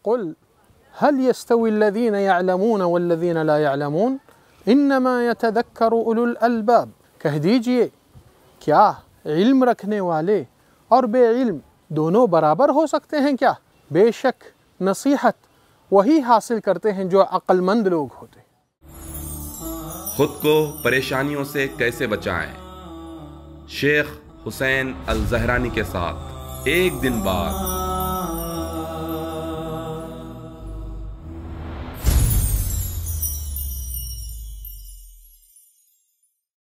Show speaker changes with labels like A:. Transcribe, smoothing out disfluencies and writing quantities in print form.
A: कुल हल यस्तविल्लज़ीन यअलमून वल्लज़ीन ला यअलमून इन्नमा यतज़क्करु उलुल अलबाब। कह दीजिए, क्या इल्म रखने वाले और बेइल्म दोनों बराबर हो सकते हैं क्या? बेशक नसीहत वही हासिल करते हैं जो अक्लमंद लोग होते हैं।
B: खुद को परेशानियों से कैसे बचाएं? शेख हुसैन अल ज़हरानी के साथ एक दिन बाद